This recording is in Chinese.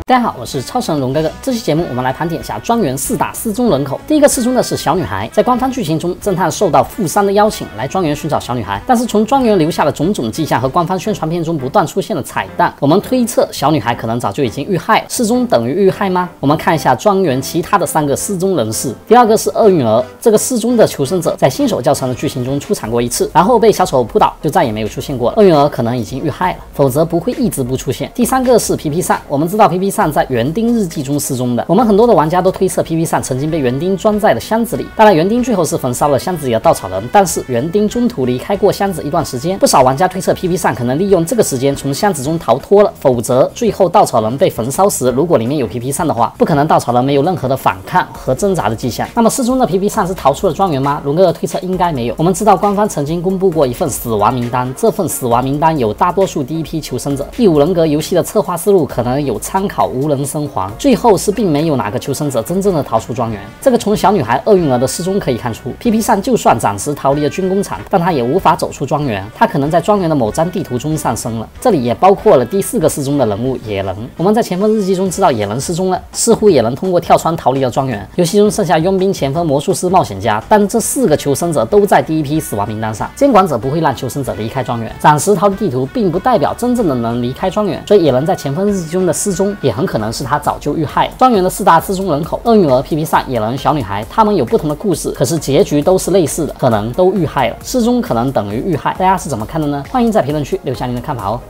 大家好，我是超神龙哥哥。这期节目我们来盘点一下庄园4大失踪人口。第一个失踪的是小女孩。在官方剧情中，侦探受到富商的邀请来庄园寻找小女孩，但是从庄园留下的种种迹象和官方宣传片中不断出现的彩蛋，我们推测小女孩可能早就已经遇害了。失踪等于遇害吗？我们看一下庄园其他的3个失踪人士。第二个是厄运儿，这个失踪的求生者在新手教程的剧情中出场过一次，然后被小丑扑倒，就再也没有出现过了。厄运儿可能已经遇害了，否则不会一直不出现。第3个是皮皮扇，我们知道皮皮扇在园丁日记中失踪的，我们很多的玩家都推测皮皮扇曾经被园丁装在了箱子里。当然，园丁最后是焚烧了箱子里的稻草人，但是园丁中途离开过箱子一段时间。不少玩家推测皮皮扇可能利用这个时间从箱子中逃脱了，否则最后稻草人被焚烧时，如果里面有皮皮扇的话，不可能稻草人没有任何的反抗和挣扎的迹象。那么失踪的皮皮扇是逃出了庄园吗？龙哥的推测应该没有。我们知道官方曾经公布过一份死亡名单，这份死亡名单有大多数第一批求生者。第5人格游戏的策划思路可能有参考无人生还，最后是并没有哪个求生者真正的逃出庄园。这个从小女孩厄运儿的失踪可以看出，皮皮扇就算暂时逃离了军工厂，但他也无法走出庄园，他可能在庄园的某张地图中上升了。这里也包括了第4个失踪的人物野人。我们在前锋日记中知道野人失踪了，似乎野人通过跳窗逃离了庄园。游戏中剩下佣兵、前锋、魔术师、冒险家，但这4个求生者都在第一批死亡名单上。监管者不会让求生者离开庄园，暂时逃离地图并不代表真正的能离开庄园，所以野人在前锋日记中的失踪也很可能是他早就遇害了。庄园的4大失踪人口，厄运儿、皮皮扇、野人、小女孩，他们有不同的故事，可是结局都是类似的，可能都遇害了。失踪可能等于遇害，大家是怎么看的呢？欢迎在评论区留下您的看法哦。